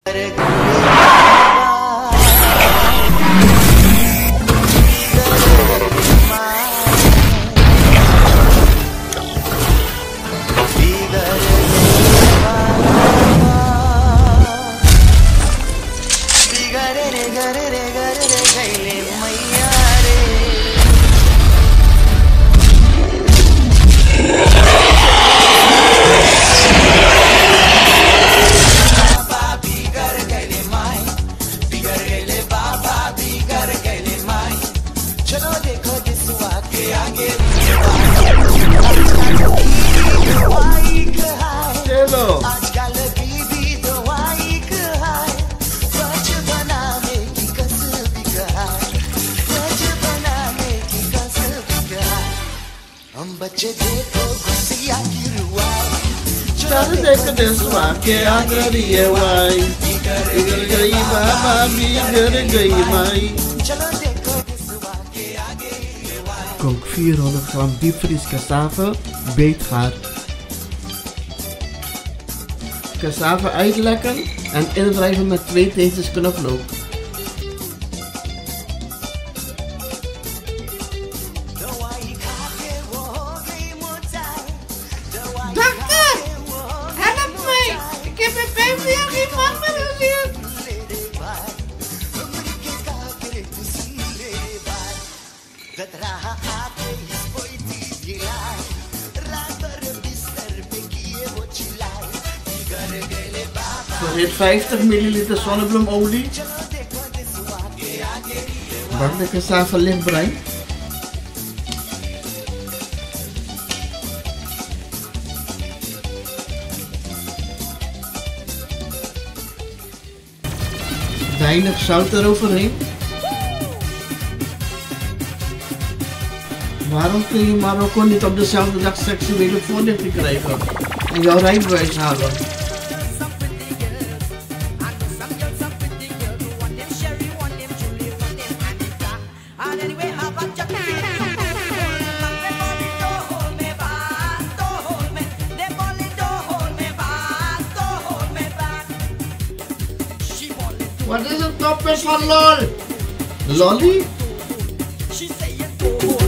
Kook 400 gram diepvries cassave, beetgaar. Cassave uitlekken en indrijven met 2 theezels knoflook. Verhit 50 ml zonnebloemolie. Bak de cassave lichtbruin. Weinig zout eroverheen. Waarom kun je Marokko niet op dezelfde dag seksuele voorlichting krijgen en jouw rijbewijs halen? Wat is een toppers van lol? Lolly?